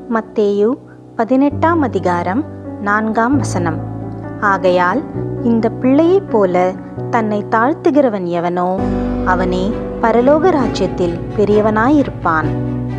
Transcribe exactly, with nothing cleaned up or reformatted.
மத்தேயு பதினெட்டாம் அதிகாரம் நான்காம் வசனம். ஆகையால் இந்த பிள்ளையைப் போல தன்னை தாழ்த்துகிறவன் எவனோ அவனே பரலோக ராஜ்யத்தில் பெரியவனாயிருப்பான்.